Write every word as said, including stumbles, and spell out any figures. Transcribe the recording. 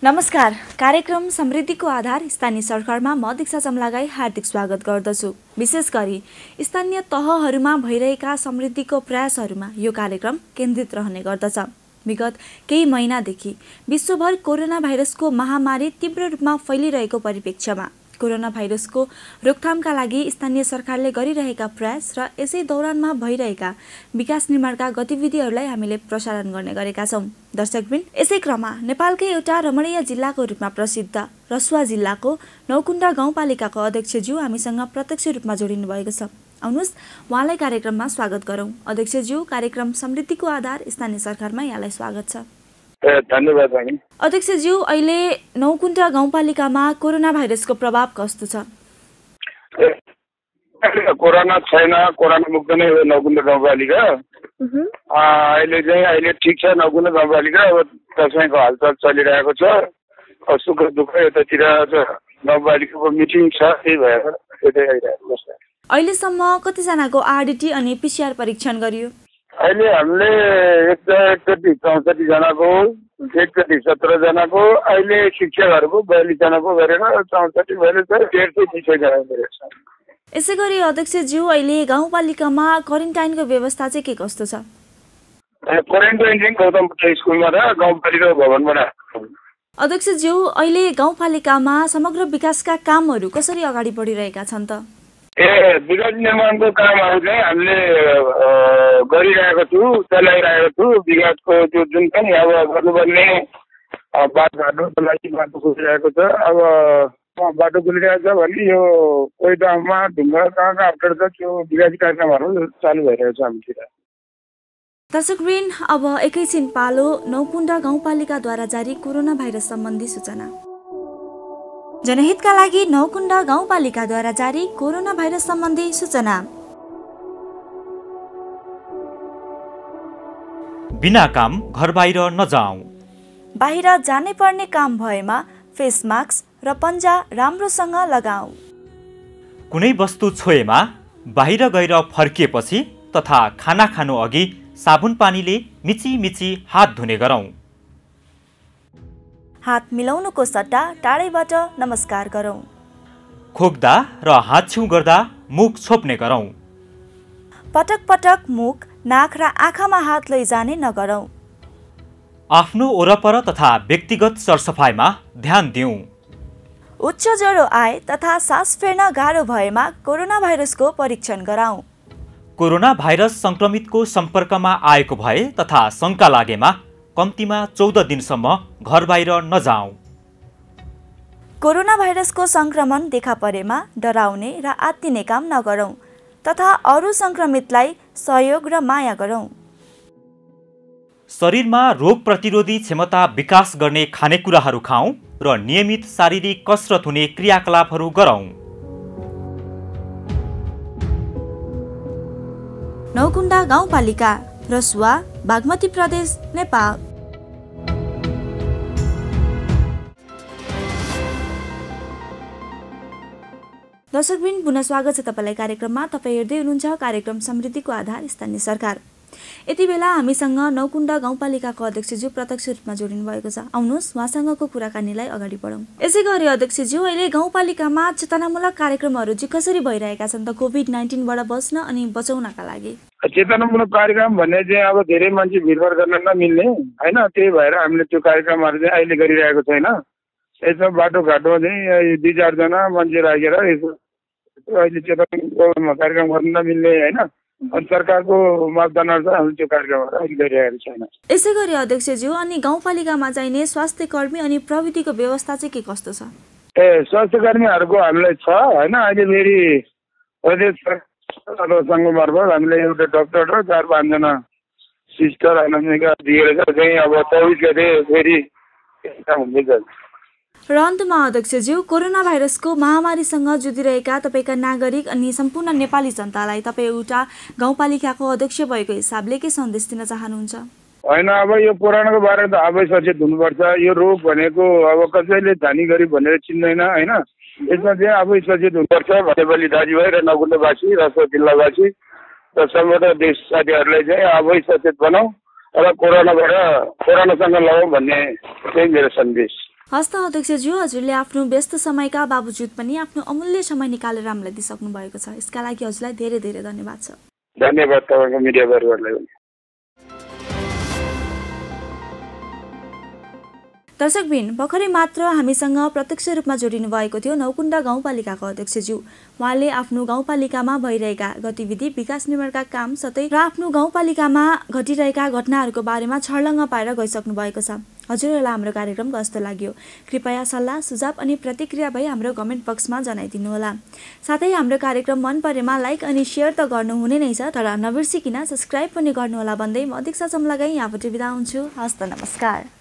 नमस्कार। कार्यक्रम समृद्धिको आधार स्थानीय सरकारमा म दीक्षा चमलागाई हार्दिक स्वागत गर्दछु। विशेष गरी स्थानीय तहहरूमा भइरहेका समृद्धिको प्रयासहरूमा यो कार्यक्रम केन्द्रित रहने गर्दछ। विगत केही महिनादेखि विश्वभर कोरोना भाइरसको महामारी तीव्र रूपमा फैलिरहेको परिप्रेक्ष्यमा कोरोना भाइरसको रोकथामका लागि स्थानीय सरकारले गरिरहेका प्रयास र यसै दौरानमा भइरहेका विकास निर्माणका गतिविधिहरूलाई हामीले प्रसारण गर्ने गरेका छौं। दर्शकवृन्द, यसै क्रममा नेपालकै एउटा रमणीय जिल्लाको रूपमा प्रसिद्ध रसुवा जिल्लाको नौकुण्डा गाउँपालिकाको अध्यक्षज्यू हामीसँग प्रत्यक्ष रूपमा जोडिनु भएको छ। आउनुहोस् उहाँलाई कार्यक्रममा स्वागत गरौं। अध्यक्षज्यू, कार्यक्रम समृद्धिको आधार स्थानीय सरकारमा यहाँलाई स्वागत छ। धन्यवाद। अध्यक्षज्यू, अहिले नौकुण्डा गाउँपालिकामा कोरोना भाइरसको प्रभाव कस्तो छ? कोरोना छैन, कोरोना मुक्त नै हो नौकुण्डा गाउँपालिका। अहिले चाहिँ अहिले ठिक छ नौकुण्डा गाउँपालिका। अब दसैँको हालचाल चलिरहेको छ। अब सुख दुःख यतातिर गाउँपालिकाको मिटिङ छ, त्यही भएर यतै आइरहेको छ। अहिलेसम्म कतिजनाको आरडिटी अनि पिसिआर परीक्षण गरियो? अहिले हामीले एकचोटि चौसठी जनाको, एकचोटि सत्र जनाको, अहिले शिक्षकहरूको बयालिस जनाको गरेर चौसठी भएर डेढ सय बिस जना गरेको छ। यसै गरी अध्यक्षज्यू, अहिले गाउँपालिकामा क्वारेन्टाइनको व्यवस्था चाहिँ के कस्तो छ? क्वारेन्टाइन चाहिँ गौतम स्कुलमा र गाउँपालिका भवनमा। अध्यक्षज्यू, अहिले गाउँपालिकामा समग्र विकासका कामहरू कसरी अगाडि बढिरहेका छन् त? ए विकास निर्माणको कामहरू चाहिँ हामीले गरिरहेको छु, चलाइरहेको छु। विकासको त्यो जुन पनि अब गर्नुपर्ने बाटोघाटोको लागि बाटो खोलिरहेको छ। अब बाटो खोलिरहेको छ भने यो कोही ठाउँमा ढुङ्गा कहाँ कहाँ अप्ठ्यारो छ, त्यो विकास कार्यक्रमहरू चालु भइरहेको छ हामीतिर। दर्शकवृन्द, अब एकैछिन पालो नौकुण्डा गाउँपालिकाद्वारा जारी कोरोना भाइरस सम्बन्धी सूचना। जनहितका लागि नौकुण्डा गाउँपालिकाद्वारा जारी कोरोना भाइरस सम्बन्धी सूचना। बिना काम घर बाहिर नजाऊ। बाहिर जानै पर्ने काम भएमा फेस मास्क र पन्जा राम्रोसँग लगाऊ। कुनै वस्तु छोएमा बाहिर गएर फर्किएपछि तथा खाना खानु अघि साबुन पानीले मिची मिची हात धुने गरौँ। हात मिलाउनुको सट्टा टाढैबाट नमस्कार गरौँ। खोक्दा र हात छेउ गर्दा मुख छोप्ने गरौँ। पटक पटक मुख, नाक र आँखामा हात लैजाने नगरौँ। आफ्नो वरपर तथा व्यक्तिगत सरसफाइमा ध्यान दिउँ। उच्च ज्वरो आए तथा सास फेर्न गाह्रो भएमा कोरोना भाइरसको परीक्षण गराउँ। कोरोना भाइरस संक्रमितको सम्पर्कमा आएको भए तथा शंका लागेमा कम्तीमा चौध दिनसम्म घर बाहिर नजाऊ। कोरोना भाइरसको संक्रमण देखा परेमा डराउने र आत्तिने काम नगरौँ तथा अरू संक्रमितलाई सहयोग र माया गरौँ। शरीरमा रोग प्रतिरोधी क्षमता विकास गर्ने खानेकुराहरू खाऊ र नियमित शारीरिक कसरत हुने क्रियाकलापहरू गरौँ। नौकुण्डा गाउँपालिका, रसुवा, बागमती प्रदेश, नेपाल। दर्शकवृन्द, पुनः स्वागत छ तपाईलाई कार्यक्रममा। तपाईँ हेर्दै हुनुहुन्छ कार्यक्रम समृद्धिको आधार स्थानीय सरकार। यति बेला हामीसँग नौकुण्डा गाउँपालिकाको अध्यक्षज्यू प्रत्यक्ष रूपमा जोडिनु भएको छ। आउनुहोस् उहाँसँगको कुराकानीलाई अगाडि बढाउँ। यसै गरी अध्यक्षज्यू, अहिले गाउँपालिकामा चेतनामूलक कार्यक्रमहरू चाहिँ कसरी भइरहेका छन् त कोभिड नाइन्टिनबाट बच्न अनि बचाउनका लागि? चेतनामूलक कार्यक्रम भन्ने चाहिँ अब धेरै मान्छे भिडभाड गर्न नमिल्ने होइन, त्यही भएर हामीले त्यो कार्यक्रमहरू चाहिँ अहिले गरिरहेको छैन। यसमा बाटोघाटोमा चाहिँ दुई चारजना मान्छे राखेर यसो अहिले चेतनामूलक कार्यक्रम गर्न नमिल्ने होइन, अनि सरकारको मापदण्ड अनुसार हामीले त्यो कार्यक्रमहरू अहिले गरिरहेको छैन। यसै गरी अध्यक्षज्यू, अनि गाउँपालिकामा चाहिने स्वास्थ्य कर्मी अनि प्रविधिको व्यवस्था चाहिँ के कस्तो छ? ए स्वास्थ्य कर्मीहरूको हामीलाई छ होइन। अहिले फेरि प्रदेश सङ्घ मार्फत हामीले एउटा डक्टर र चार पाँचजना सिस्टर अनामिका दिएर चाहिँ अब चौबिस गते फेरि हुँदैछ। र अन्तमा अध्यक्षज्यू, कोरोना भाइरसको महामारीसँग जुधिरहेका तपाईँका नागरिक अनि सम्पूर्ण नेपाली जनतालाई तपाईँ एउटा गाउँपालिकाको अध्यक्ष भएको हिसाबले के सन्देश दिन चाहनुहुन्छ? होइन, अब यो कोरोनाको बारेमा त आफै सचेत हुनुपर्छ। यो रोग भनेको अब कसैले धनी गरिब भनेर चिन्दैन होइन। यसमा चाहिँ आफै सचेत हुनुपर्छ। भनेपछि दाजुभाइ र नकुण्डावासी र जिल्लावासी र समग्र देश साथीहरूलाई चाहिँ आफै सचेत बनाऊ र कोरोनाबाट कोरोनासँग लडौँ भन्ने चाहिँ मेरो सन्देश। हस्त अध्यक्षज्यू, हजुरले आफ्नो व्यस्त समयका बावजुद पनि आफ्नो अमूल्य समय निकालेर हामीलाई दिइसक्नु भएको छ। यसका लागि हजुरलाई धेरै धेरै धन्यवाद छ। धन्यवाद तपाईँको मिडियावर्गहरूलाई पनि। दर्शकबिन, भर्खरै मात्र हामीसँग प्रत्यक्ष रूपमा जोडिनु भएको थियो नौकुण्डा गाउँपालिकाको अध्यक्षज्यू। उहाँले आफ्नो गाउँपालिकामा भइरहेका गतिविधि, विकास निर्माणका काम सतै र आफ्नो गाउँपालिकामा घटिरहेका घटनाहरूको बारेमा छर्लङ्ग पाएर गइसक्नु भएको छ। हजुरहरूलाई हाम्रो कार्यक्रम कस्तो लाग्यो? कृपया सल्लाह सुझाव अनि प्रतिक्रिया भई हाम्रो कमेन्ट बक्समा जनाइदिनुहोला। साथै हाम्रो कार्यक्रम मन परेमा लाइक अनि सेयर त गर्नुहुने नै छ, तर नबिर्सिकिन सब्सक्राइब पनि गर्नुहोला भन्दै म दीक्षा चमलागाई यहाँबाट बिदा हुन्छु। हस्त नमस्कार।